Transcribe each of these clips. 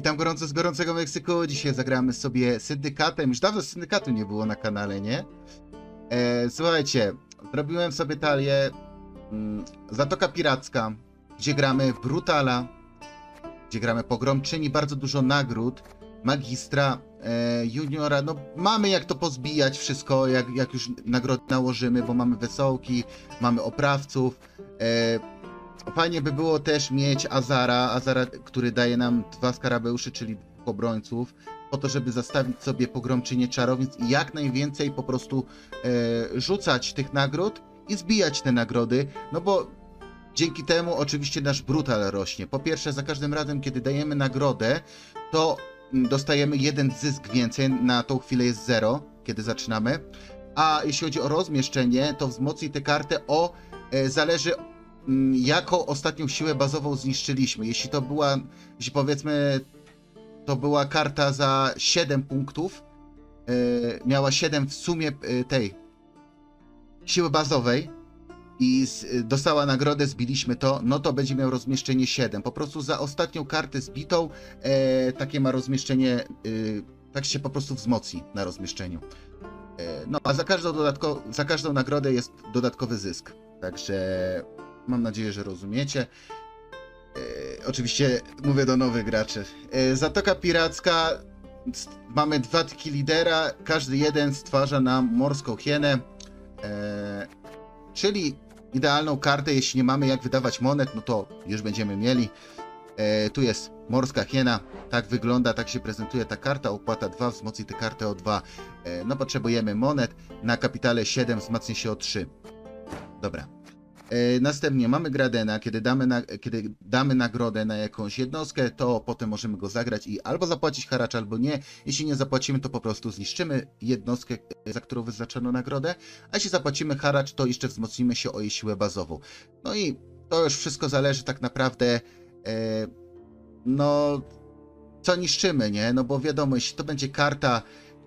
Witam gorąco z gorącego Meksyku. Dzisiaj zagramy sobie Syndykatem. Już dawno Syndykatu nie było na kanale, nie? Słuchajcie, zrobiłem sobie talię Zatoka Piracka, gdzie gramy w Brutala, gdzie gramy Pogromczyni, bardzo dużo nagród, Magistra, Juniora. No mamy jak to pozbijać wszystko, jak już nagrody nałożymy, bo mamy wesołki, mamy oprawców. Fajnie by było też mieć Azara, który daje nam 2 skarabeuszy, czyli 2 obrońców, po to, żeby zastawić sobie Pogromczynię Czarownic i jak najwięcej po prostu rzucać tych nagród i zbijać te nagrody, no bo dzięki temu oczywiście nasz brutal rośnie. Po pierwsze, za każdym razem, kiedy dajemy nagrodę, to dostajemy 1 zysk więcej, na tą chwilę jest 0, kiedy zaczynamy, a jeśli chodzi o rozmieszczenie, to wzmocni tę kartę zależy jaką ostatnią siłę bazową zniszczyliśmy. Jeśli powiedzmy to była karta za 7 punktów, miała 7 w sumie tej siły bazowej i dostała nagrodę, zbiliśmy to, no to będzie miał rozmieszczenie 7. Po prostu za ostatnią kartę zbitą takie ma rozmieszczenie, tak się po prostu wzmocni na rozmieszczeniu. No a za każdą nagrodę jest dodatkowy zysk. Także mam nadzieję, że rozumiecie. Oczywiście mówię do nowych graczy. Zatoka Piracka. Mamy 2 tiki lidera. Każdy jeden stwarza nam morską hienę. Czyli idealną kartę, jeśli nie mamy jak wydawać monet, no to już będziemy mieli. Tu jest morska hiena. Tak wygląda, tak się prezentuje ta karta. Opłata 2, wzmocni tę kartę o 2. No potrzebujemy monet. Na kapitale 7 wzmacnia się o 3. Dobra. Następnie mamy Gradena, kiedy damy nagrodę na jakąś jednostkę, to potem możemy go zagrać i albo zapłacić haracz, albo nie. Jeśli nie zapłacimy, to po prostu zniszczymy jednostkę, za którą wyznaczono nagrodę, a jeśli zapłacimy haracz, to jeszcze wzmocnimy się o jej siłę bazową. No i to już wszystko zależy tak naprawdę, no, co niszczymy, nie? No bo wiadomo, jeśli to będzie karta,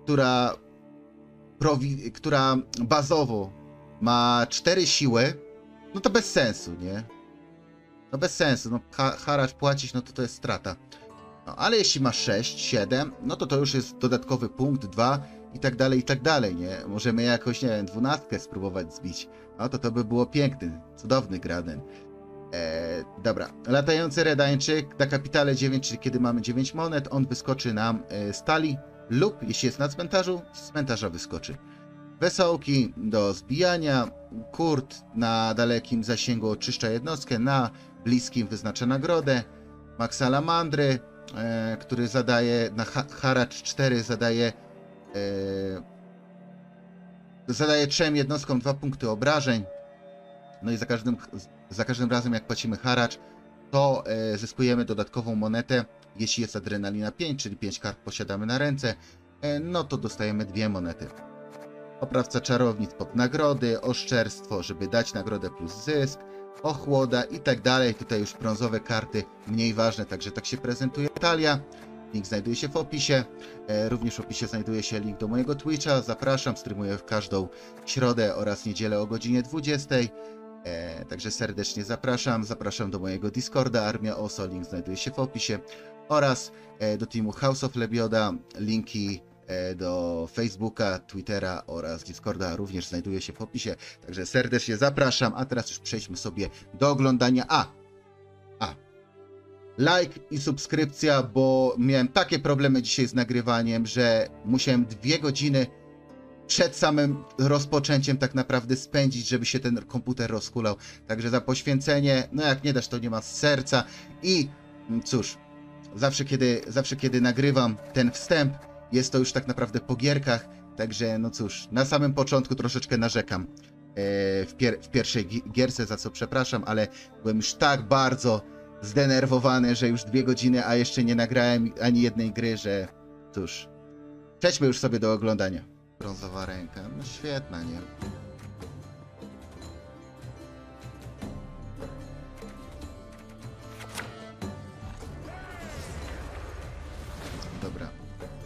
która bazowo ma 4 siły, no to bez sensu, nie? No bez sensu, no haracz płacić, no to jest strata. No ale jeśli ma 6, 7, no to już jest dodatkowy punkt, 2 i tak dalej, nie? Możemy jakoś, nie wiem, 12 spróbować zbić. No to by było piękny, cudowny Graden. Dobra, latający redańczyk na kapitale 9, czyli kiedy mamy 9 monet, on wyskoczy nam z talii lub jeśli jest na cmentarzu, z cmentarza wyskoczy. Wesołki do zbijania, Kurt na dalekim zasięgu oczyszcza jednostkę, na bliskim wyznacza nagrodę, Max Salamandry, który zadaje na haracz 4, zadaje 3 jednostkom 2 punkty obrażeń. No i za każdym razem jak płacimy haracz, to zyskujemy dodatkową monetę, jeśli jest adrenalina 5, czyli 5 kart posiadamy na ręce, no to dostajemy 2 monety. Oprawca czarownic pod nagrody, oszczerstwo, żeby dać nagrodę plus zysk, ochłoda i tak dalej. Tutaj już brązowe karty, mniej ważne, także tak się prezentuje talia. Link znajduje się w opisie. Również w opisie znajduje się link do mojego Twitcha. Zapraszam, streamuję w każdą środę oraz niedzielę o godzinie 20. Także serdecznie zapraszam. Zapraszam do mojego Discorda Armia Oso, link znajduje się w opisie. Oraz do teamu House of Lebioda, linki do Facebooka, Twittera oraz Discorda również znajduje się w opisie. Także serdecznie zapraszam, a teraz już przejdźmy sobie do oglądania. Like i subskrypcja, bo miałem takie problemy dzisiaj z nagrywaniem, że musiałem 2 godziny przed samym rozpoczęciem tak naprawdę spędzić, żeby się ten komputer rozhulał. Także za poświęcenie, no jak nie dasz, to nie ma serca. I cóż, zawsze kiedy nagrywam ten wstęp, jest to już tak naprawdę po gierkach, także no cóż, na samym początku troszeczkę narzekam w pierwszej gierce, za co przepraszam, ale byłem już tak bardzo zdenerwowany, że już 2 godziny, a jeszcze nie nagrałem ani jednej gry, że cóż, przejdźmy już sobie do oglądania. Brązowa ręka, no świetna, nie? Dobra.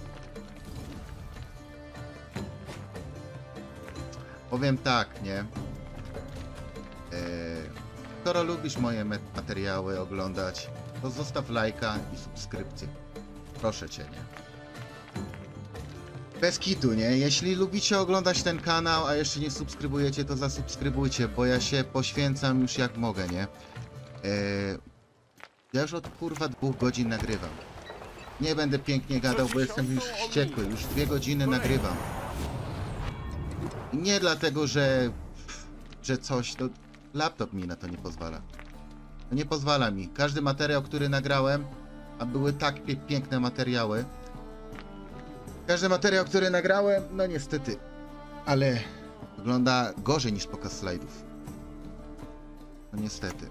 Powiem tak, nie? Skoro lubisz moje materiały oglądać, to zostaw lajka i subskrypcję. Proszę cię, nie? Bez kitu, nie? Jeśli lubicie oglądać ten kanał, a jeszcze nie subskrybujecie, to zasubskrybujcie, bo ja się poświęcam już jak mogę, nie? Ja już od kurwa 2 godzin nagrywam. Nie będę pięknie gadał, bo jestem już wściekły. Już 2 godziny nagrywam. I nie dlatego, że coś, to laptop mi na to nie pozwala. To nie pozwala mi. Każdy materiał, który nagrałem, a były tak piękne materiały. Każdy materiał, który nagrałem, no niestety, ale wygląda gorzej niż pokaz slajdów. No niestety.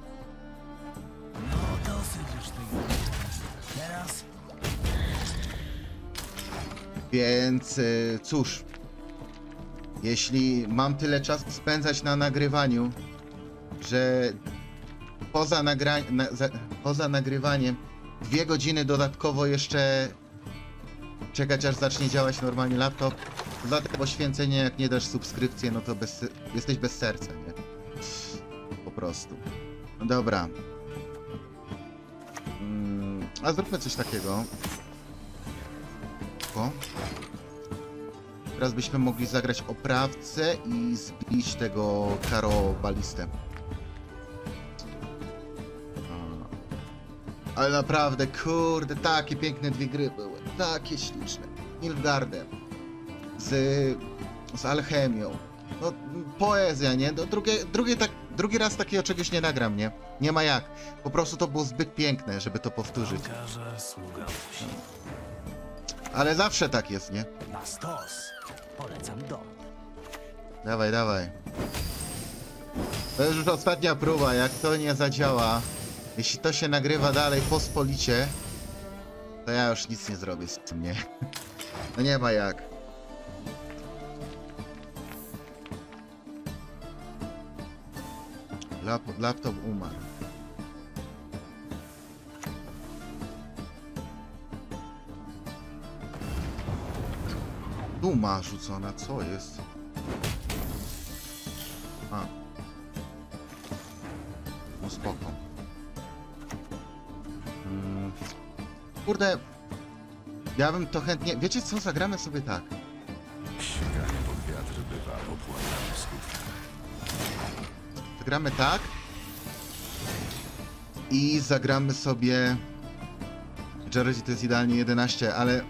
No dosyć już tego. Teraz Więc cóż, jeśli mam tyle czasu spędzać na nagrywaniu, że poza nagrywaniem 2 godziny dodatkowo jeszcze czekać aż zacznie działać normalnie laptop, za to poświęcenie, jak nie dasz subskrypcję, no to jesteś bez serca, nie? Po prostu. No dobra. A zróbmy coś takiego. O. Teraz byśmy mogli zagrać oprawcę i zbić tego karobalistę. Ale naprawdę, kurde, takie piękne 2 gry były. Takie śliczne. Nilfgaardem. Z alchemią. No, poezja, nie? No, drugi raz takiego czegoś nie nagram, nie? Nie ma jak. Po prostu to było zbyt piękne, żeby to powtórzyć. każe sługa musi. Ale zawsze tak jest, nie? Na stos. Polecam dom. Dawaj, dawaj. To już ostatnia próba, jak to nie zadziała. Jeśli to się nagrywa dalej pospolicie, to ja już nic nie zrobię z tym, nie? No nie ma jak. Laptop umarł. Duma rzucona, co jest? A. No spoko. Kurde. Ja bym to chętnie... Wiecie co? Zagramy sobie tak. Sięganie pod wiatr bywa opłakanym skutkiem. Zagramy tak. I zagramy sobie... Jaredzi to jest idealnie 11, ale...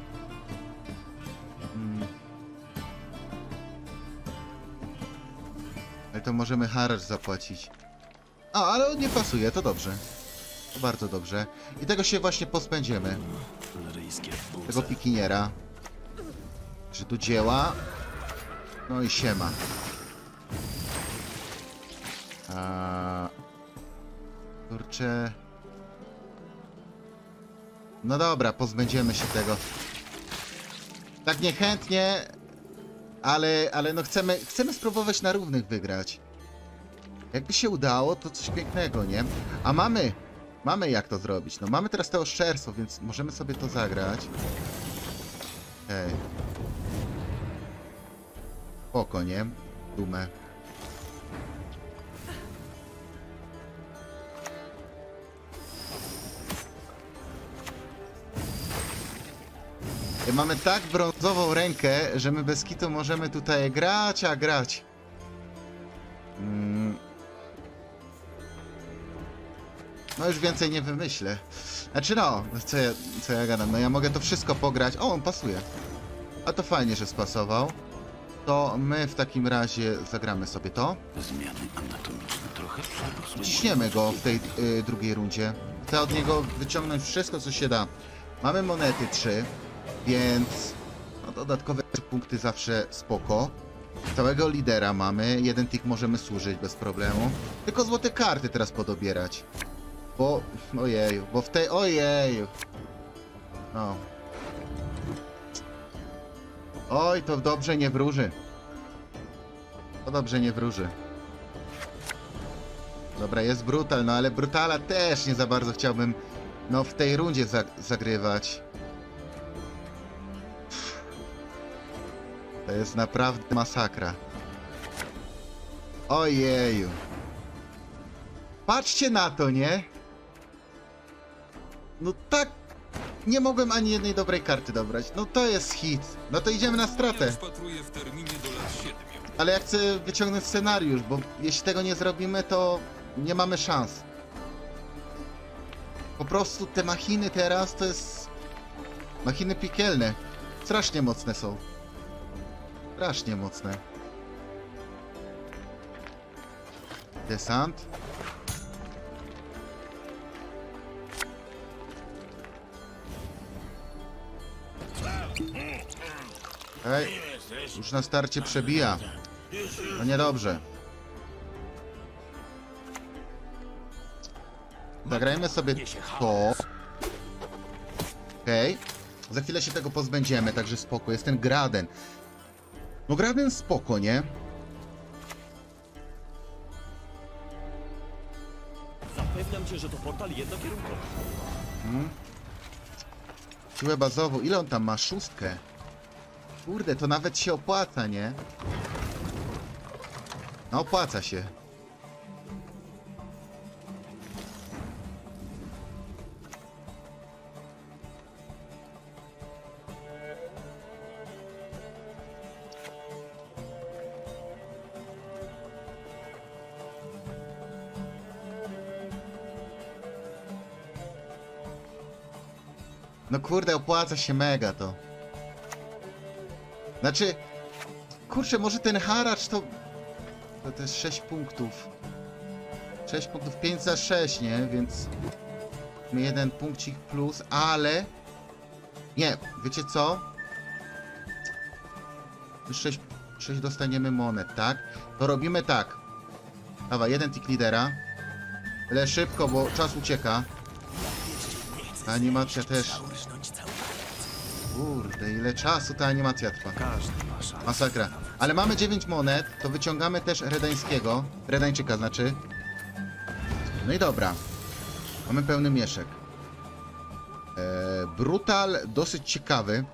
Ale to możemy haracz zapłacić. A, ale on nie pasuje, to dobrze. To bardzo dobrze. I tego się właśnie pozbędziemy. Lyryjskie Tego buce. pikiniera. Że tu dzieła. No i siema. Kurczę. No dobra, pozbędziemy się tego. Tak niechętnie, ale no chcemy spróbować na równych wygrać. Jakby się udało, to coś pięknego, nie? A mamy jak to zrobić. No mamy teraz to oszczerstwo, więc możemy sobie to zagrać. Hej. Spoko, nie? Dumę. I mamy tak brązową rękę, że my bez kitu możemy tutaj grać, a grać. No już więcej nie wymyślę. Znaczy no, co ja gadam, no ja mogę to wszystko pograć. O, on pasuje. A to fajnie, że spasował. To my w takim razie zagramy sobie to. Zmiany anatomiczne trochę przerosły. Ciśniemy go w tej drugiej rundzie. Chcę od niego wyciągnąć wszystko, co się da. Mamy monety 3, więc no, dodatkowe 3 punkty zawsze spoko. Całego lidera mamy, 1 tick możemy służyć bez problemu. Tylko złote karty teraz podobierać. Bo, ojeju, bo w tej, ojeju. No. Oj, to dobrze nie wróży. To dobrze nie wróży. Dobra, jest brutal, no ale brutala też nie za bardzo chciałbym, no w tej rundzie zagrywać. To jest naprawdę masakra. Ojeju. Patrzcie na to, nie? No tak nie mogłem ani jednej dobrej karty dobrać. No to jest hit. No to idziemy na stratę. Rozpatruję w terminie do lat 7. Ale ja chcę wyciągnąć scenariusz, bo jeśli tego nie zrobimy, to nie mamy szans. Po prostu te machiny teraz to jest... Machiny piekielne. Strasznie mocne są. Strasznie mocne. Desant. Ej, już na starcie przebija. No niedobrze. Zagrajmy sobie to. Okej. Za chwilę się tego pozbędziemy, także spoko. Jest ten Graden. No Graden spoko, nie? Zapewniam cię, że to portal jednokierunkowy. Siłę bazową. Ile on tam ma? 6. Kurde, to nawet się opłaca, nie? No opłaca się. No kurde, opłaca się mega to. Znaczy, kurczę, może ten haracz to jest 6 punktów. 6 punktów, 5 za 6, nie? Więc my jeden punkcik plus, ale... Nie, wiecie co? Już 6 dostaniemy monet, tak? To robimy tak. Dawaj, jeden tick lidera. Ale szybko, bo czas ucieka. Ta animacja też. Kurde, ile czasu ta animacja trwa. Każdy ma szansę. Masakra. Ale mamy 9 monet, to wyciągamy też Redańskiego. Redańczyka znaczy. No i dobra. Mamy pełny mieszek. Brutal, dosyć ciekawy.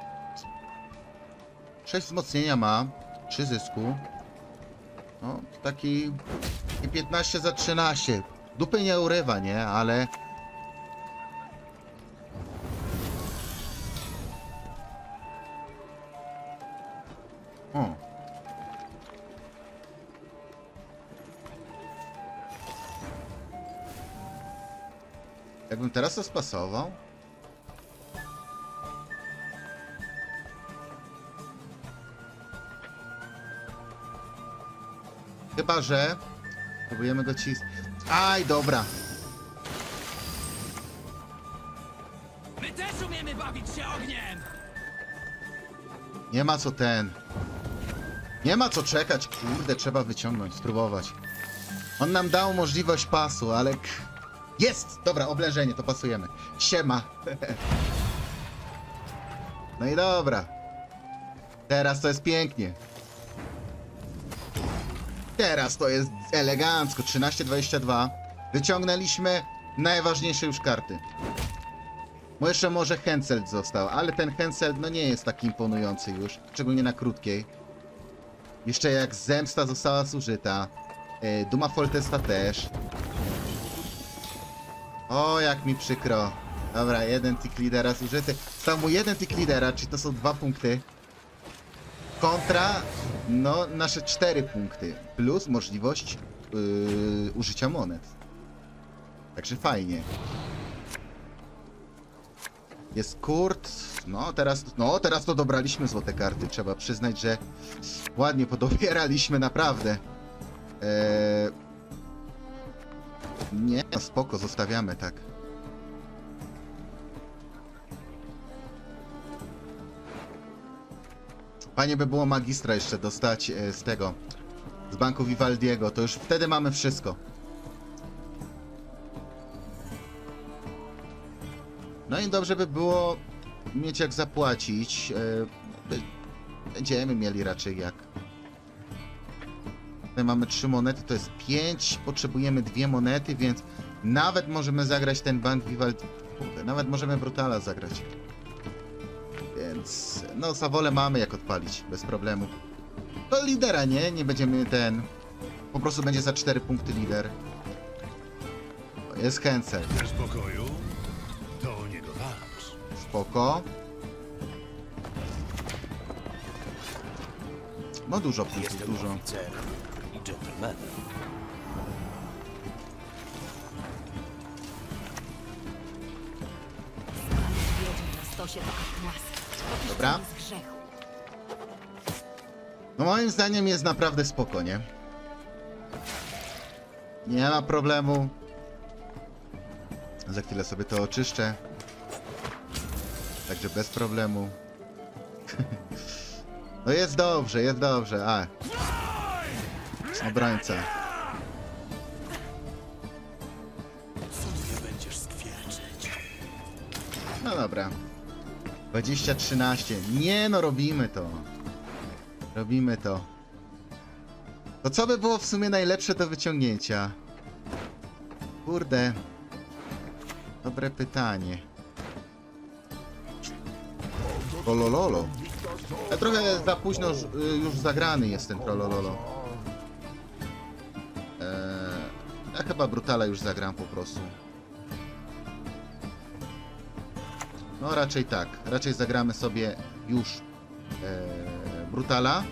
6 wzmocnienia ma. 3 zysku. No, taki 15 za 13. Dupy nie urywa, nie? Ale... O. Jakbym teraz to spasował? Chyba, że... Próbujemy go cisnąć. Aj, dobra. My też umiemy bawić się ogniem! Nie ma co ten. Nie ma co czekać, kurde, trzeba wyciągnąć, spróbować. On nam dał możliwość pasu, ale... Jest! Dobra, oblężenie, to pasujemy. Siema. No i dobra. Teraz to jest pięknie. Teraz to jest elegancko. 13-22. Wyciągnęliśmy najważniejsze już karty. Bo jeszcze może Henselt został, ale ten Henselt no nie jest taki imponujący już. Szczególnie na krótkiej. Jeszcze jak Zemsta została zużyta. Duma Foltesta też. O, jak mi przykro. Dobra, jeden tick lidera zużyty. Stał mu jeden tick lidera, czyli to są 2 punkty. Kontra, no, nasze 4 punkty. Plus możliwość użycia monet. Także fajnie. Jest Kurt. No teraz to dobraliśmy złote karty. Trzeba przyznać, że ładnie podobieraliśmy naprawdę. Nie, no spoko, zostawiamy tak. Fajnie by było magistra jeszcze dostać z tego, z banku Vivaldiego, to już wtedy mamy wszystko. No i dobrze by było mieć jak zapłacić. Będziemy mieli raczej jak. Tutaj mamy 3 monety, to jest 5. Potrzebujemy 2 monety, więc nawet możemy zagrać ten bank Vivaldi. Nawet możemy Brutala zagrać. Więc no Sawolę mamy jak odpalić, bez problemu. To lidera, nie? Nie będziemy ten... Po prostu będzie za 4 punkty lider. To jest Henselt. Chcesz pokoju? To o niego walcz. Spoko. No dużo punktów, dużo. Oficerem i dżentelmenem. Wiedzie na stosie do kapłaństwa. Dobra. Z grzechu. No moim zdaniem jest naprawdę spoko, nie? Nie ma problemu. Za chwilę sobie to oczyszczę. Także bez problemu. No jest dobrze. A. Obrońca. Co mnie będziesz skwierczyć? No dobra. 20-13. Nie no, robimy to. Robimy to. To co by było w sumie najlepsze do wyciągnięcia? Kurde. Dobre pytanie. Trolololo. Ja trochę za późno już zagrany jest ten Trolololo. Ja chyba Brutala już zagram po prostu. No raczej tak. Raczej zagramy sobie już Brutala.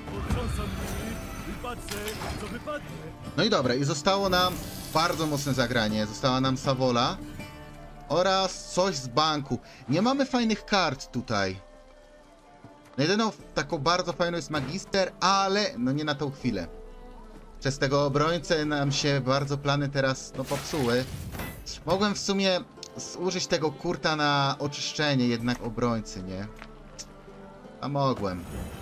No i dobra, i zostało nam bardzo mocne zagranie. Została nam Savola oraz coś z banku. Nie mamy fajnych kart tutaj. Jedyną taką bardzo fajną jest Magister, ale no nie na tą chwilę. Przez tego obrońcę nam się bardzo plany teraz no popsuły. Mogłem w sumie użyć tego kurta na oczyszczenie jednak obrońcy, nie? A mogłem.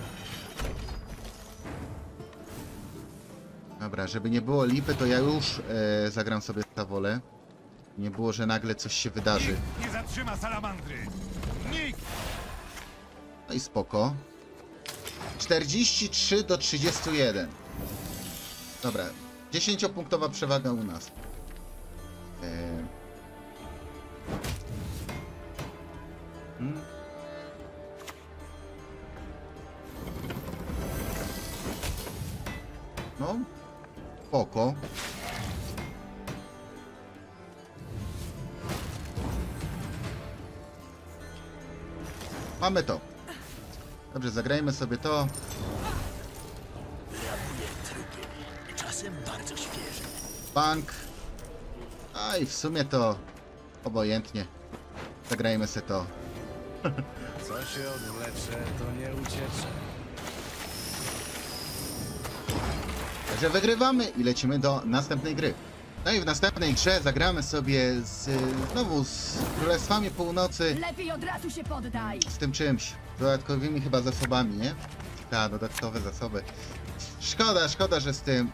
Dobra, żeby nie było lipy, to ja już zagram sobie Savolę. Nie było, że nagle coś się wydarzy. Nie zatrzyma salamandry! Nikt! No i spoko. 43-31. Dobra, 10-punktowa przewaga u nas. No, spoko. Mamy to. Dobrze, zagrajmy sobie to. Rabuję trupy. Czasem bardzo świeże. Bank. A i w sumie to obojętnie. Zagrajmy sobie to. Co się odwlecze, to nie uciecze. Także wygrywamy i lecimy do następnej gry. No i w następnej grze zagramy sobie znowu z Królestwami Północy. Lepiej od razu się poddaj. Z tym czymś. Dodatkowymi chyba zasobami, nie? Tak, dodatkowe zasoby. Szkoda, że z tym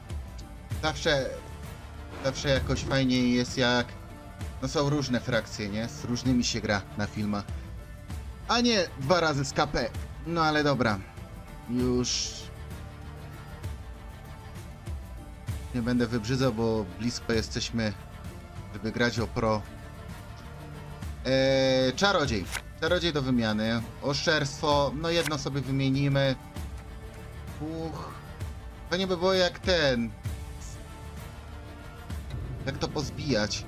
zawsze jakoś fajniej jest jak no są różne frakcje, nie? Z różnymi się gra na filmach. A nie 2 razy z KP. No ale dobra. Już nie będę wybrzydzał, bo blisko jesteśmy, żeby grać o pro. Czarodziej. Czarodziej do wymiany. Oszczerstwo. No jedno sobie wymienimy. To nie by było jak ten. Jak to pozbijać?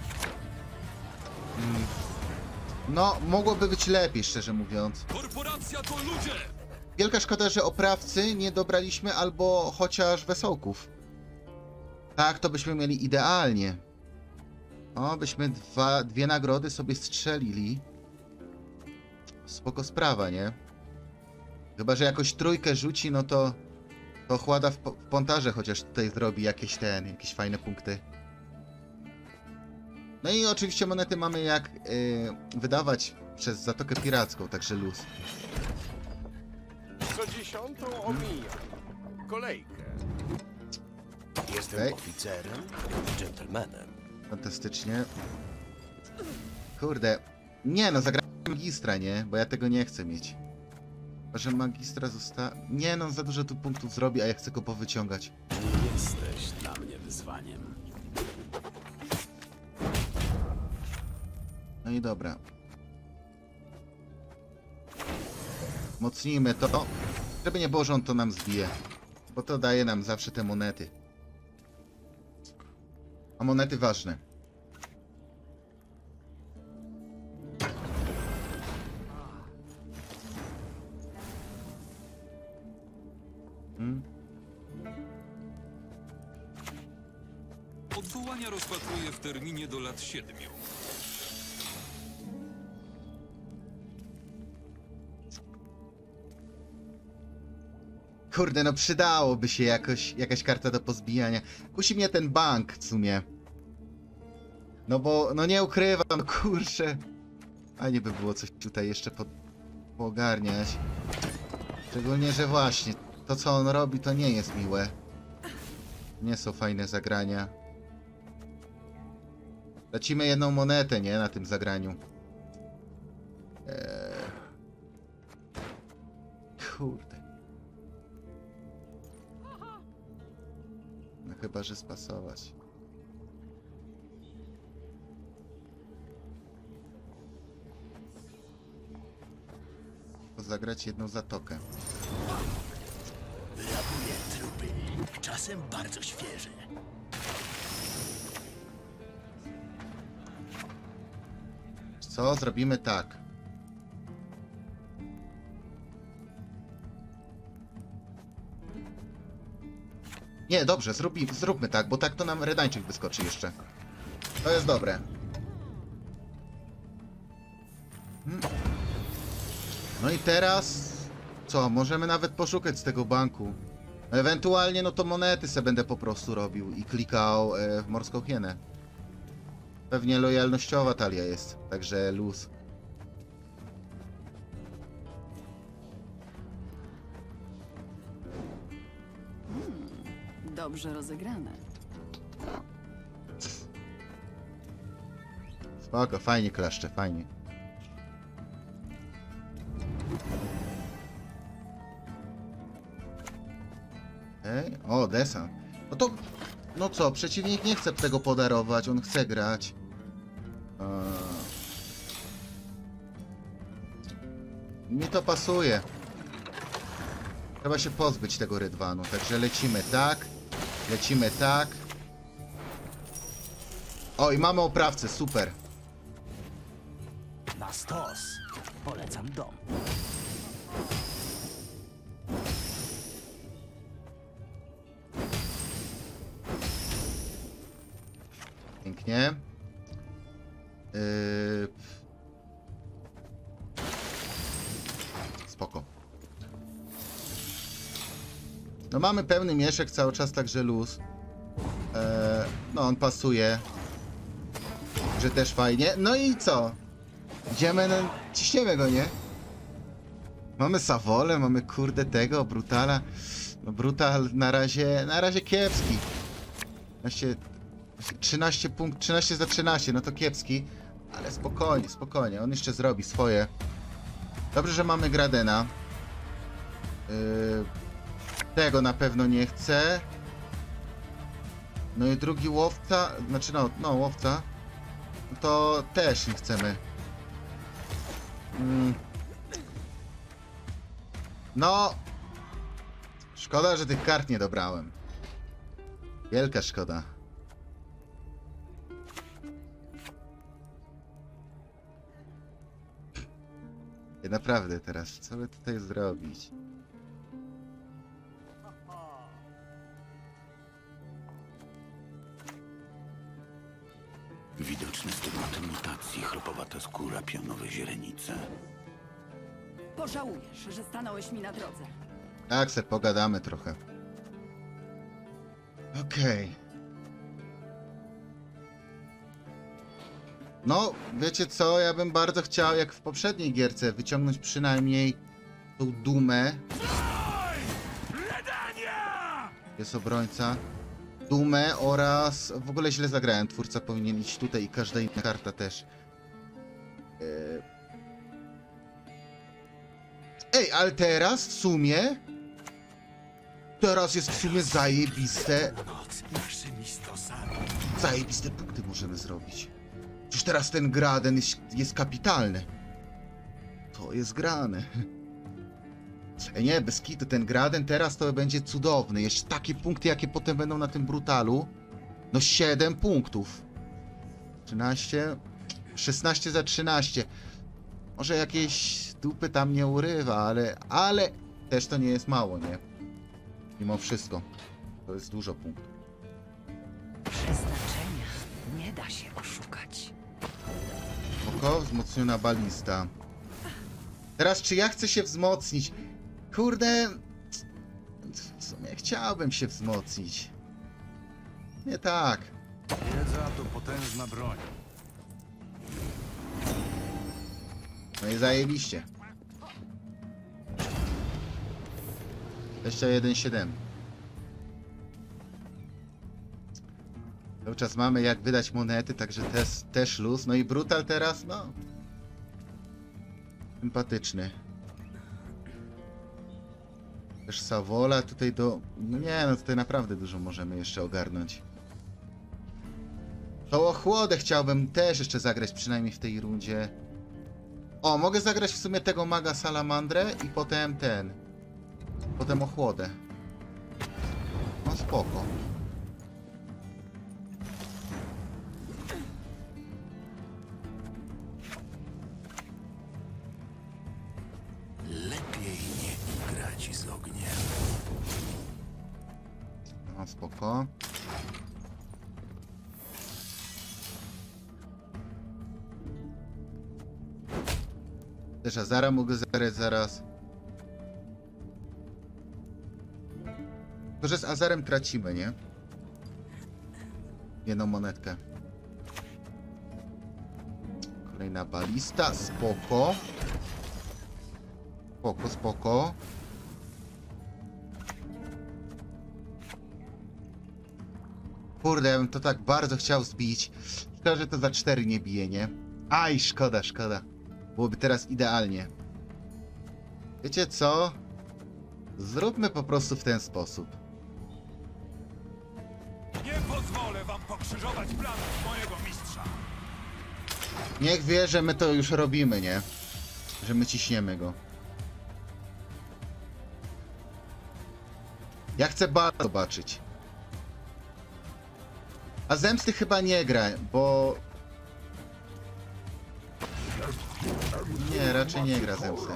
No, mogłoby być lepiej, szczerze mówiąc. Korporacja to ludzie! Wielka szkoda, że oprawcy nie dobraliśmy albo chociaż wesołków. Tak, to byśmy mieli idealnie. O, byśmy dwie nagrody sobie strzelili. Spoko sprawa, nie? Chyba, że jakoś trójkę rzuci, no to chłada w pontarze chociaż tutaj zrobi jakieś fajne punkty. No i oczywiście monety mamy jak wydawać przez Zatokę Piracką, także luz. Co 10 omija. Kolejkę. Jestem Okej. oficerem i dżentelmenem. Fantastycznie. Kurde. Nie no, zagrałem magistra, nie? Bo ja tego nie chcę mieć. Chyba, że magistra Nie no, za dużo tu punktów zrobi, a ja chcę go powyciągać. Nie jesteś dla mnie wyzwaniem. No i dobra. Mocnijmy to. Żeby nie było, że on to nam zbije. Bo to daje nam zawsze te monety. A monety ważne. Odwołania rozpatruję w terminie do lat 7. Kurde, no przydałoby się jakaś karta do pozbijania. Kusi mnie ten bank w sumie. No bo, no nie ukrywam, no kurczę. Fajnie by było coś tutaj jeszcze poogarniać. Szczególnie, że właśnie to co on robi to nie jest miłe. Nie są fajne zagrania. Tracimy jedną monetę, nie? Na tym zagraniu. Kurde. No chyba, że spasować. Zagrać jedną zatokę. Wyrabuję trupy, czasem bardzo świeże. Co? Zrobimy tak. Nie, dobrze, zróbmy tak, bo tak to nam redańczyk wyskoczy jeszcze. To jest dobre. No i teraz... Co? Możemy nawet poszukać z tego banku. Ewentualnie no to monety se będę po prostu robił i klikał w morską hienę. Pewnie lojalnościowa talia jest, także luz. Dobrze rozegrane. Spoko, fajnie klaszcze, fajnie. Ej, o, desant. No to... No co, przeciwnik nie chce tego podarować, on chce grać. Mi to pasuje. Trzeba się pozbyć tego rydwanu, także lecimy tak. Lecimy tak. O, i mamy oprawcę, super. Na stos. Polecam dom. Pięknie. Spoko. No mamy pełny mieszek cały czas, także luz. No on pasuje. Że też fajnie. No i co? Idziemy, no, ciśniemy go, nie? Mamy Sawolę, mamy kurde tego, Brutala. No Brutal na razie kiepski. 13 punktów, 13 za 13, no to kiepski. Ale spokojnie, spokojnie, on jeszcze zrobi swoje. Dobrze, że mamy Gradena. Tego na pewno nie chcę. No i drugi łowca, znaczy no łowca. To też nie chcemy. No. Szkoda, że tych kart nie dobrałem. Wielka szkoda. I naprawdę teraz, co by tutaj zrobić? Widoczny stygmaty mutacji, chropowata skóra, pionowe źrenice. Pożałujesz, że stanąłeś mi na drodze. Tak, se pogadamy trochę. Okej. No, wiecie co? Ja bym bardzo chciał, jak w poprzedniej gierce, wyciągnąć przynajmniej tą dumę. Jest obrońca. Dumę oraz... W ogóle źle zagrałem. Twórca powinien iść tutaj i każda inna karta też. Ej, ale teraz w sumie... Teraz jest w sumie zajebiste... Zajebiste punkty możemy zrobić. Przecież teraz ten Graden jest kapitalny. To jest grane. Ej, nie, bez kitu, ten Graden teraz to będzie cudowny. Jeszcze takie punkty, jakie potem będą na tym Brutalu. No 7 punktów. 13... 16 za 13. Może jakieś dupy tam nie urywa, ale też to nie jest mało, nie? Mimo wszystko. To jest dużo punktów. Przeznaczenia nie da się oszukać. Oko, wzmocniona balista. Teraz czy ja chcę się wzmocnić? Kurde... W sumie chciałbym się wzmocnić. Nie tak. Wiedza to potężna broń. No i zajebiście. 21,7. Cały czas mamy jak wydać monety, także też luz. No i brutal teraz, no. Sympatyczny. Też Savola tutaj do... No nie, no tutaj naprawdę dużo możemy jeszcze ogarnąć. To ochłodę chciałbym też jeszcze zagrać, przynajmniej w tej rundzie. O, mogę zagrać w sumie tego maga salamandrę i potem ten. Potem ochłodę. No spoko. Lepiej nie grać z ogniem. No spoko. Też Azara mogę zagrać zaraz. To, że z Azarem tracimy, nie? Jedną monetkę. Kolejna balista, spoko. Spoko, spoko. Kurde, ja bym to tak bardzo chciał zbić. Szkoda, że to za 4 nie bije, nie? Aj, szkoda, szkoda. Byłoby teraz idealnie. Wiecie co? Zróbmy po prostu w ten sposób. Nie pozwolę wam pokrzyżować planów mojego mistrza. Niech wie, że my to już robimy, nie? Że my ciśniemy go. Ja chcę bardzo zobaczyć. A Zemsty chyba nie gra, bo... Nie, raczej nie gra Zemsty.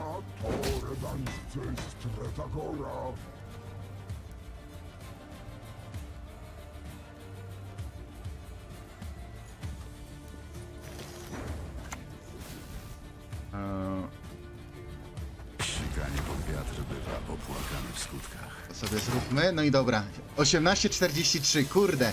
Sikanie pod wiatr bywa opłakane w skutkach. To sobie zróbmy. No i dobra. 18:43, kurde.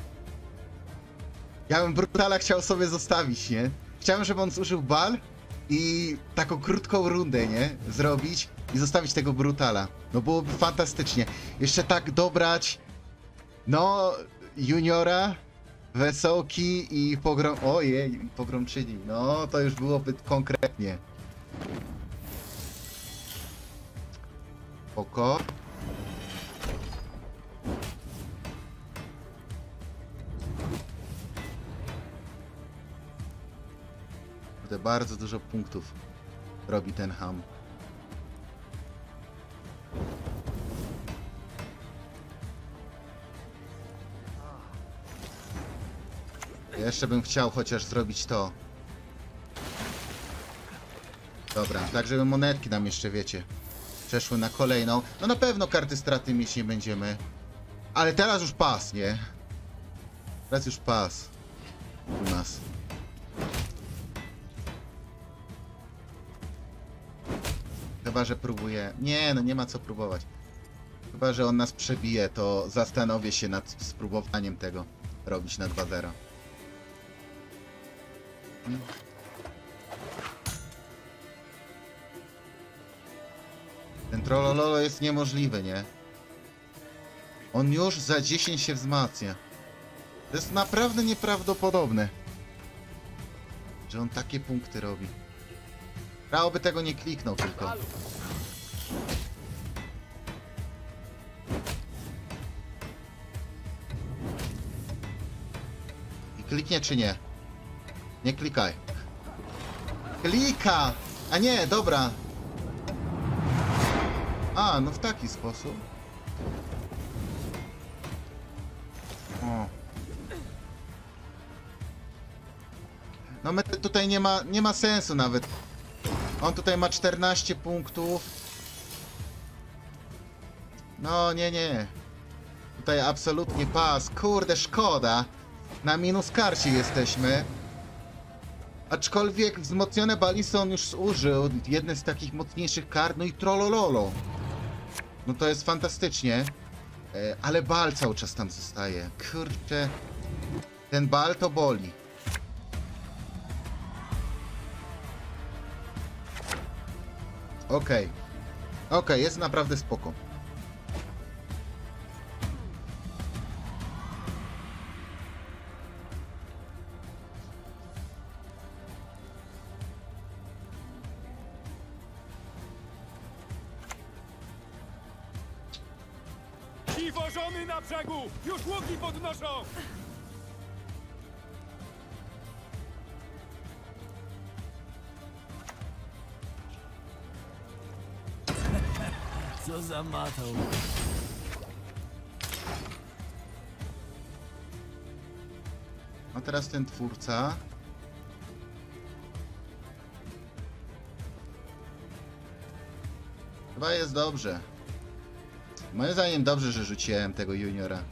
Ja bym Brutala chciał sobie zostawić, nie? Chciałem, żeby on zużył bal i taką krótką rundę, nie? Zrobić i zostawić tego Brutala. No byłoby fantastycznie. Jeszcze tak dobrać... No... Juniora, Wesołki i Pogrom... Ojej, Pogromczyni. No, to już byłoby konkretnie. Oko. Bardzo dużo punktów robi ten ham. Jeszcze bym chciał chociaż zrobić to. Dobra, tak żeby monetki nam jeszcze, wiecie, przeszły na kolejną. No na pewno karty straty mieć nie będziemy. Ale teraz już pas, nie? Teraz już pas u nas. Chyba, że próbuje... Nie, no nie ma co próbować. Chyba, że on nas przebije, to zastanowię się nad spróbowaniem tego robić na 2-0. Ten trollololo jest niemożliwy, nie? On już za 10 się wzmacnia. To jest naprawdę nieprawdopodobne, że on takie punkty robi. Prawo by tego nie kliknął tylko. I kliknie czy nie? Nie klikaj. Klika! A nie, dobra. A, no w taki sposób. O. No my tutaj nie ma sensu nawet. On tutaj ma 14 punktów. No, nie, nie. Tutaj absolutnie pas. Kurde, szkoda. Na minus karcie jesteśmy. Aczkolwiek wzmocnione balisy on już zużył. Jedne z takich mocniejszych kart. No i trollololo. No to jest fantastycznie. Ale bal cały czas tam zostaje. Kurczę. Ten bal to boli. Okej. Okej, jest naprawdę spoko. Dziwożony na brzegu! Już łuki podnoszą! Co za matą. A teraz ten twórca. Chyba jest dobrze. Moim zdaniem dobrze, że rzuciłem tego juniora.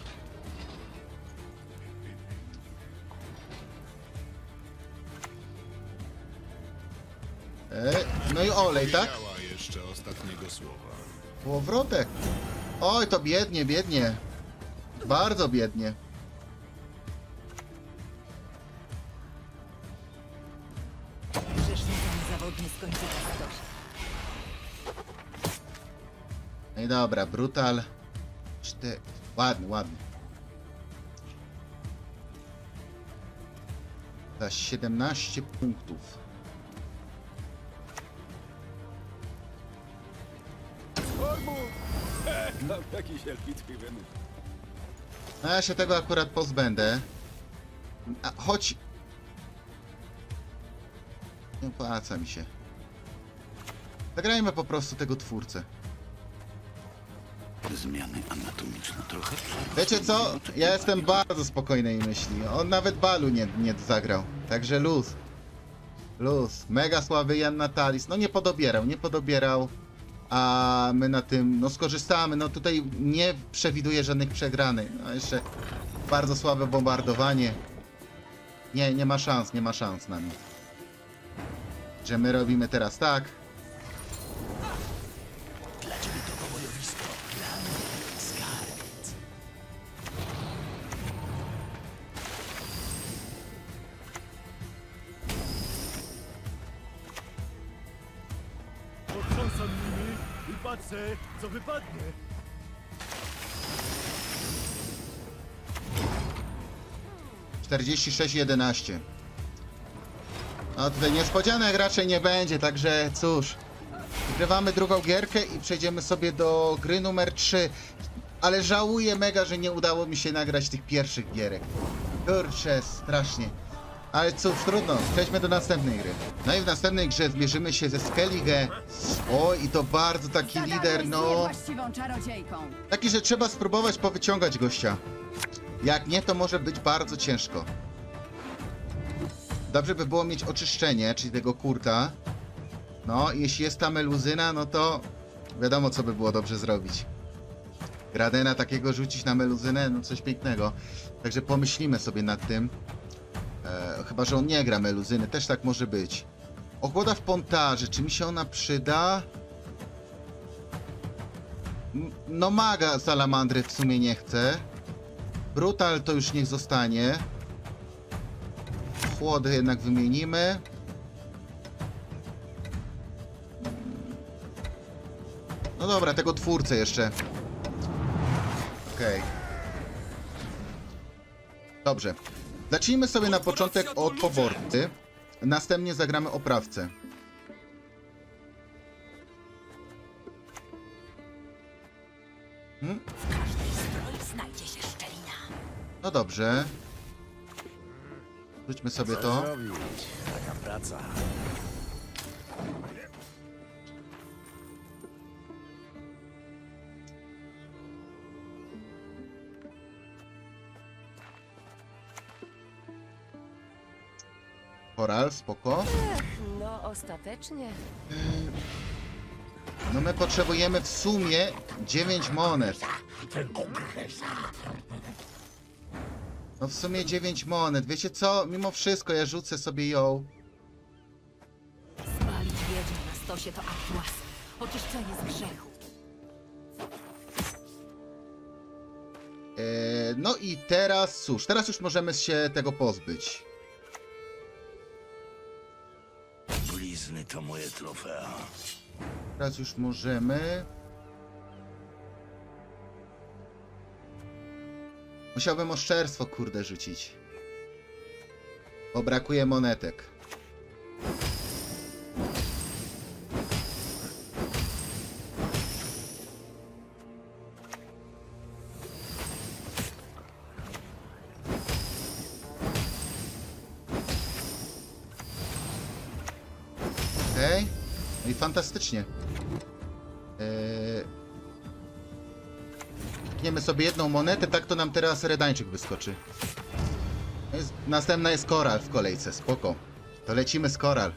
No i olej, tak? jeszcze ostatniego słowa. Powrotek. Oj, to biednie, biednie. Bardzo biednie. Grzeszny ten zawodny skończy na 100. No i dobra, brutal. Ładny, ładny. Za 17 punktów. Tam jakiś elficki wymysł. No ja się tego akurat pozbędę. Choć... Nie opłaca mi się. Zagrajmy po prostu tego twórcę. Zmiany anatomiczne trochę. Wiecie co? Ja jestem bardzo spokojnej myśli. On nawet balu nie zagrał. Także luz. Luz. Mega słaby Jan Natalis. No nie podobierał. A my na tym, no skorzystamy. No tutaj nie przewiduję żadnych przegranych. No jeszcze bardzo słabe bombardowanie. Nie ma szans na mnie. Że my robimy teraz tak. Potrząsam nimi i patrzę, co wypadnie. - 46-11. No tutaj niespodzianek raczej nie będzie, także cóż. Wygrywamy drugą gierkę i przejdziemy sobie do gry numer 3. Ale żałuję mega, że nie udało mi się nagrać tych pierwszych gierek. Kurczę, strasznie. Ale cóż, trudno. Przejdźmy do następnej gry. No i w następnej grze zmierzymy się ze Skellige. O, i to bardzo taki lider, no... Właściwą czarodziejką. Taki, że trzeba spróbować powyciągać gościa. Jak nie, to może być bardzo ciężko. Dobrze by było mieć oczyszczenie, czyli tego kurta. No, jeśli jest ta meluzyna, no to wiadomo, co by było dobrze zrobić. Gradena takiego rzucić na meluzynę, no coś pięknego. Także pomyślimy sobie nad tym. Chyba że on nie gra meluzyny, też tak może być. Ochłoda w pontarze, czy mi się ona przyda? No maga salamandry w sumie nie chcę. Brutal to już niech zostanie. Chłody jednak wymienimy. No dobra, tego twórcę jeszcze. Okej. Dobrze. Zacznijmy sobie na początek od poborcy. Następnie zagramy oprawcę. W każdej zbroi znajdzie się szczelina. No dobrze. Rzućmy sobie to. Taka praca. Koral, spoko. No, ostatecznie. No my potrzebujemy w sumie 9 monet. No w sumie 9 monet. Wiecie co? Mimo wszystko ja rzucę sobie ją. Spalić wiedźmę na stosie to akt łaski. Oczyszczenie z grzechu. No i teraz, cóż, teraz już możemy się tego pozbyć. Blizny to moje trofea. Teraz już możemy. Musiałbym oszczerstwo, kurde, rzucić. Bo brakuje monetek. Okej. No i fantastycznie. Klikniemy sobie jedną monetę, tak to nam teraz redańczyk wyskoczy. Następna jest koral w kolejce, spoko. To lecimy z koral.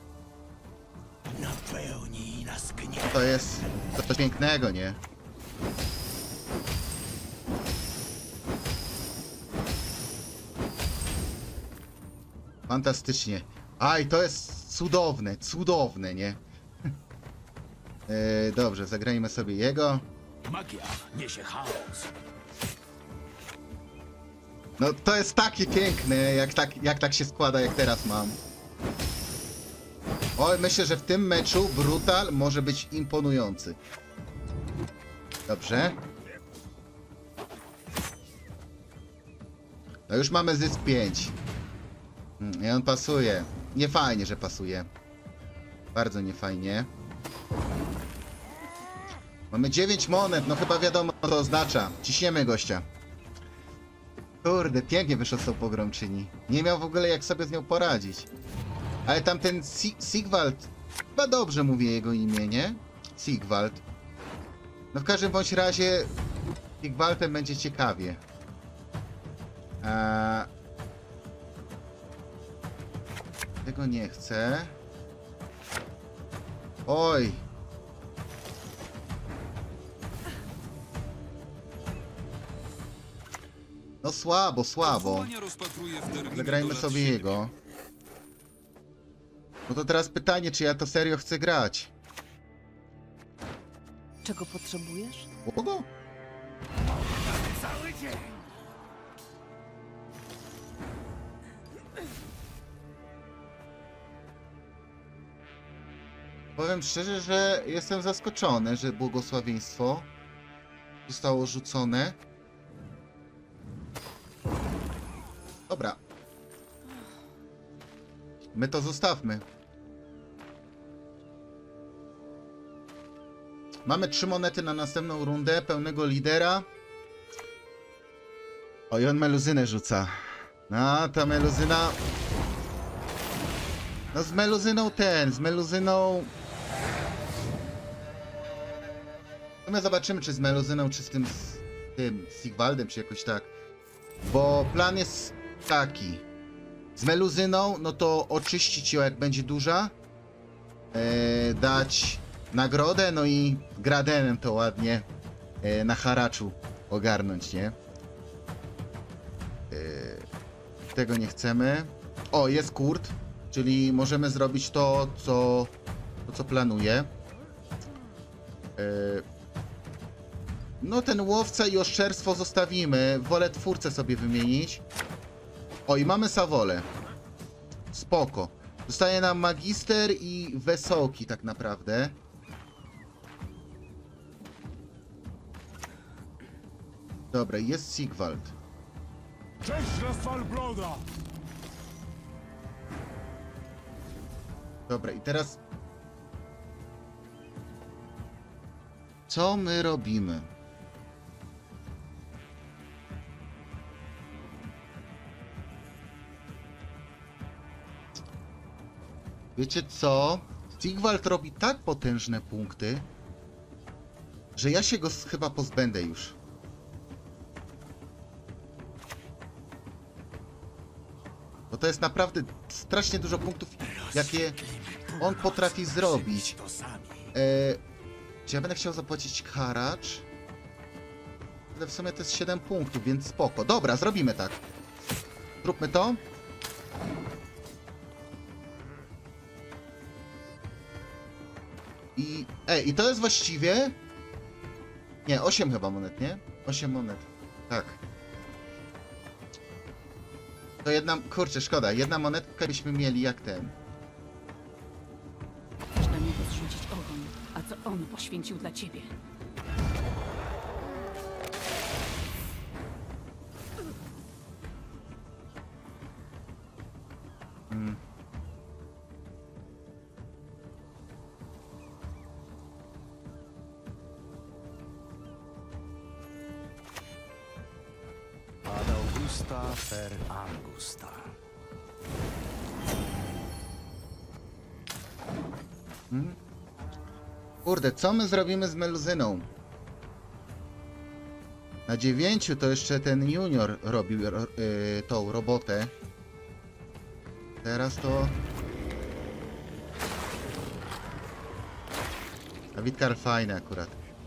Napełnij nas gniewem. To jest coś pięknego, nie? Fantastycznie. Aj, to jest cudowne, cudowne, nie? Dobrze, zagrajmy sobie jego. Magia niesie chaos. No to jest takie piękne, jak tak się składa, jak teraz mam. Oj, myślę, że w tym meczu Brutal może być imponujący. Dobrze. No już mamy zysk 5. I on pasuje. Nie fajnie, że pasuje. Bardzo niefajnie. Mamy 9 monet, no chyba wiadomo, co to oznacza. Ciśniemy gościa. Kurde, pięknie wyszło z tą pogromczyni. Nie miał w ogóle jak sobie z nią poradzić. Ale tamten Sigvald, chyba dobrze mówię jego imię, nie? Sigvald. No w każdym bądź razie Sigvaldem będzie ciekawie. Tego nie chcę. Oj. No słabo, słabo. Odwołania rozpatruję w terminie Zagrajmy do lat sobie 7. jego. No to teraz pytanie, czy ja to serio chcę grać? Czego potrzebujesz? Kogo? Cały dzień. Powiem szczerze, że jestem zaskoczony, że błogosławieństwo zostało rzucone. Dobra. My to zostawmy. Mamy 3 monety na następną rundę, pełnego lidera. O, i on meluzynę rzuca. No, ta meluzyna... No z meluzyną z meluzyną... No my zobaczymy, czy z meluzyną, czy z tym Sigvaldem, czy jakoś tak. Bo plan jest taki. Z meluzyną, no to oczyścić ją, jak będzie duża. Dać nagrodę, no i gradenem to ładnie na haraczu ogarnąć, nie? Tego nie chcemy. O, jest kurt, czyli możemy zrobić to, co planuję. No ten łowca i oszczerstwo zostawimy. Wolę twórcę sobie wymienić. O, i mamy Sawolę. Spoko. Zostaje nam magister i wesołki tak naprawdę. Dobra, jest Sigvald. Cześć dla Svalbroda. Dobra, i teraz... Co my robimy? Wiecie co? Sigvald robi tak potężne punkty, że ja się go chyba pozbędę już. Bo to jest naprawdę strasznie dużo punktów, jakie on potrafi zrobić. Czy ja będę chciał zapłacić haracz? Ale w sumie to jest 7 punktów, więc spoko. Dobra, zrobimy tak. Zróbmy to. I to jest właściwie... Nie, 8 chyba monet, nie? 8 monet. Tak. To jedna... Kurczę, szkoda. Jedna monetka byśmy mieli jak ten. Chcesz na niego zrzucić ogon, a co on poświęcił dla ciebie? Ad Augusta per Angusta. Kurde, co my zrobimy z Meluzyną? Na 9 to jeszcze ten junior robił tą robotę. Teraz to... A Witkar fajny akurat.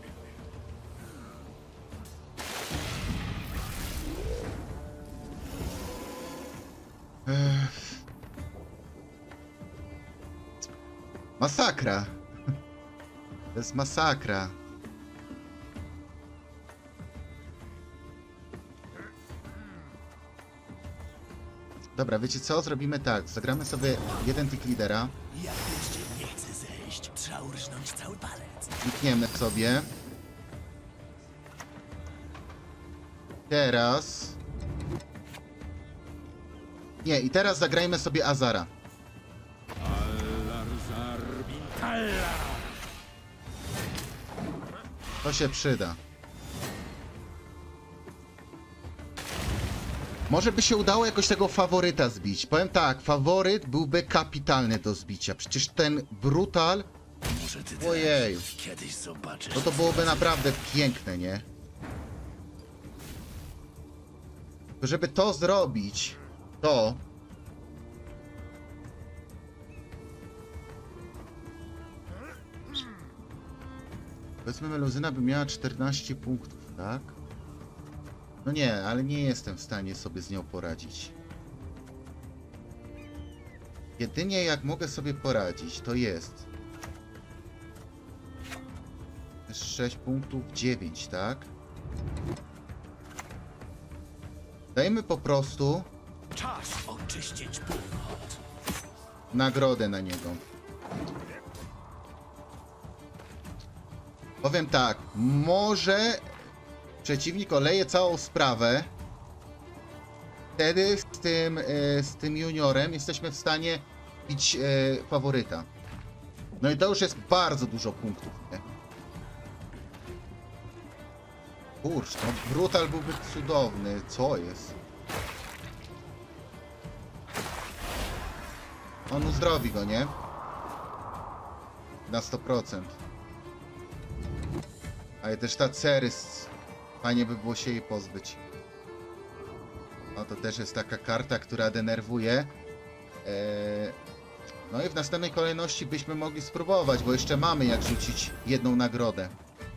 Masakra. To jest masakra. Dobra, wiecie co? Zrobimy tak. Zagramy sobie jeden tik lidera. Jak jeszcze nie chce zejść, trzeba urżnąć cały palec. Klikniemy sobie. Teraz... Nie, i teraz zagrajmy sobie Azara. To się przyda. Może by się udało jakoś tego faworyta zbić. Powiem tak, faworyt byłby kapitalny do zbicia. Przecież ten brutal... Może ty Ojeju. też kiedyś zobaczysz. No to byłoby naprawdę piękne, nie? Tylko żeby to zrobić, to... Powiedzmy, Meluzyna by miała 14 punktów, tak? No nie, ale nie jestem w stanie sobie z nią poradzić. Jedynie jak mogę sobie poradzić, to jest... 6 punktów, 9, tak? Dajmy po prostu Czas oczyścić północ. nagrodę na niego. Powiem tak, może przeciwnik oleje całą sprawę. Wtedy z tym juniorem jesteśmy w stanie bić faworyta. No i to już jest bardzo dużo punktów, nie? Kurczę, no brutal byłby cudowny. Co jest? On uzdrowi go, nie? Na 100%. Ale też ta Cerys. Fajnie by było się jej pozbyć. No to też jest taka karta, która denerwuje. No i w następnej kolejności byśmy mogli spróbować, bo jeszcze mamy jak rzucić jedną nagrodę.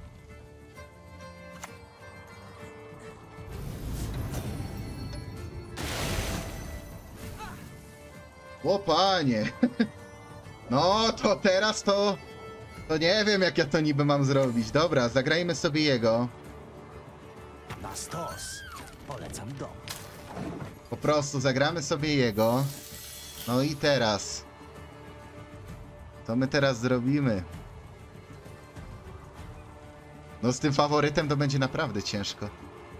O panie! No to teraz to... To nie wiem jak ja to niby mam zrobić. Dobra, zagrajmy sobie jego. Na stos. Polecam dom. Po prostu zagramy sobie jego. No i teraz. Co my teraz zrobimy? No z tym faworytem to będzie naprawdę ciężko.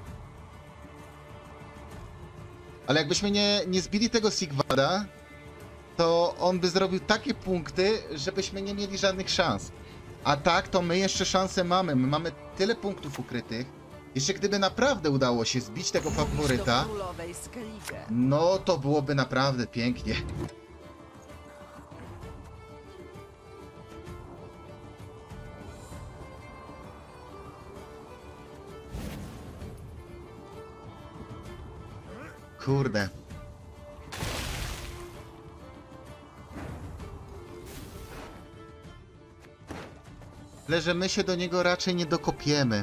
Ale jakbyśmy nie zbili tego Sigvada, to on by zrobił takie punkty, żebyśmy nie mieli żadnych szans. A tak, to my jeszcze szanse mamy. My mamy tyle punktów ukrytych. Jeszcze gdyby naprawdę udało się zbić tego faworyta, no to byłoby naprawdę pięknie. Kurde. Tyle, że my się do niego raczej nie dokopiemy.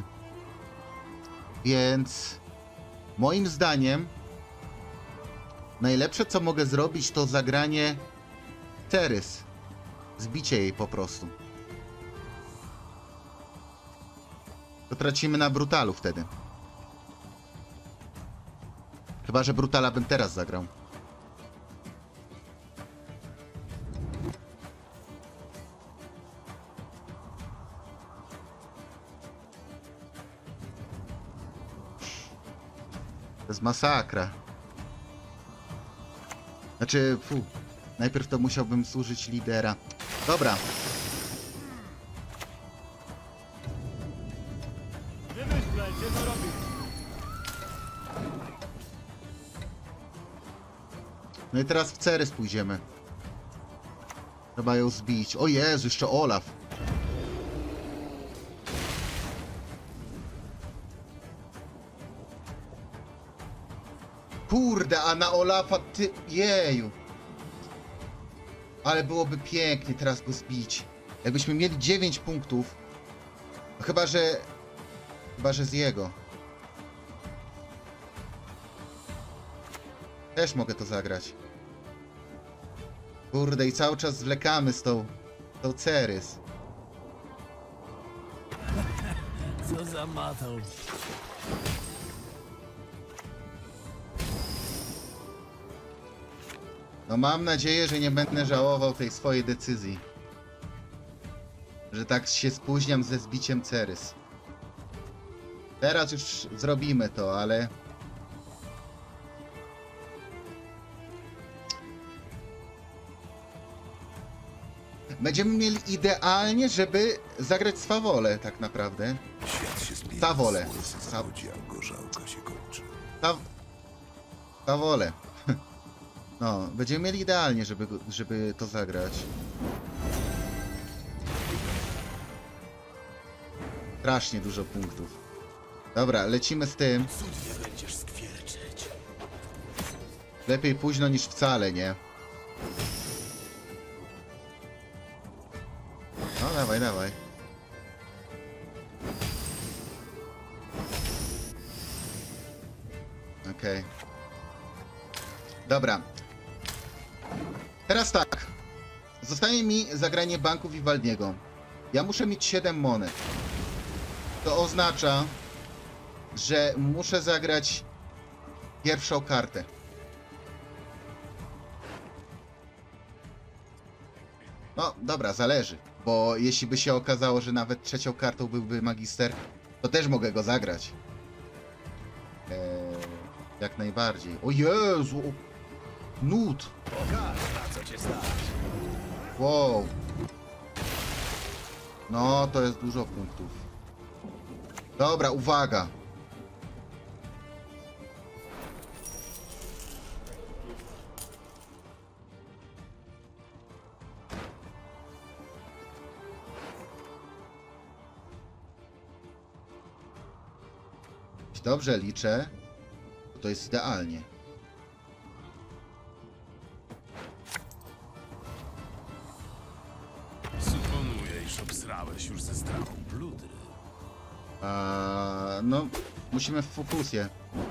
Więc moim zdaniem najlepsze, co mogę zrobić, to zagranie Cerys. Zbicie jej po prostu. To tracimy na brutalu wtedy. Chyba że brutala bym teraz zagrał. To jest masakra. Znaczy, najpierw to musiałbym służyć lidera. Dobra. Wymyślajcie, co robić. No i teraz w Cerys pójdziemy. Trzeba ją zbić. O Jezu, jeszcze Olaf. Kurde, a na Olafa ty... Jeju. Ale byłoby pięknie teraz go zbić. Jakbyśmy mieli 9 punktów. No chyba, że... Chyba, że z jego. Też mogę to zagrać. Kurde, i cały czas zwlekamy z tą Cerys. Co za matą. No mam nadzieję, że nie będę żałował tej swojej decyzji. Że tak się spóźniam ze zbiciem Cerys. Teraz już zrobimy to, ale... Będziemy mieli idealnie, żeby zagrać Swawolę tak naprawdę. Świat się zmienia. Swawolę. Zachodzi, a gorzałka się kończy. Swawolę. No, będziemy mieli idealnie, żeby to zagrać. Strasznie dużo punktów. Dobra, lecimy z tym. Cudnie będziesz skwierczyć. Lepiej późno niż wcale, nie? No, dawaj, dawaj. Okej. Dobra. Teraz tak. Zostaje mi zagranie Banku Vivaldiego. Ja muszę mieć 7 monet. To oznacza, że muszę zagrać pierwszą kartę. No, dobra, zależy. Bo jeśli by się okazało, że nawet trzecią kartą byłby magister, to też mogę go zagrać. Jak najbardziej. O Jezu! Nut! Pokaż, na co cię stać. Wow. No, to jest dużo punktów. Dobra, uwaga. Jeśli dobrze liczę, to jest idealnie. Suponuję, iż obsrałeś już ze strachą bludry. No, musimy w fokusie.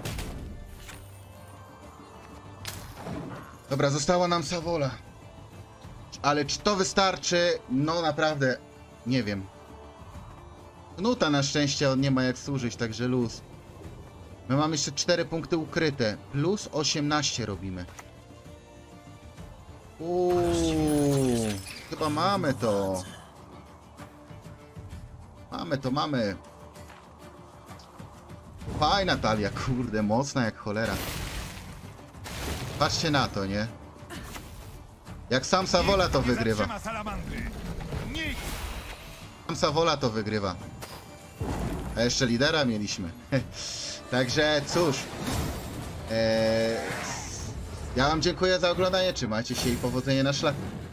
Dobra, została nam Sawola. Ale czy to wystarczy? No naprawdę, nie wiem. Knuta na szczęście on nie ma jak służyć, także luz. My mamy jeszcze 4 punkty ukryte. Plus 18 robimy. Chyba mamy to. Mamy. Fajna talia, kurde, mocna jak cholera. Patrzcie na to, nie? Jak sam Sawola to wygrywa. Zatrzyma salamandry. Nikt! Sam Sawola to wygrywa. A jeszcze lidera mieliśmy. Także cóż. Ja wam dziękuję za oglądanie. Trzymajcie się i powodzenia na szlaku.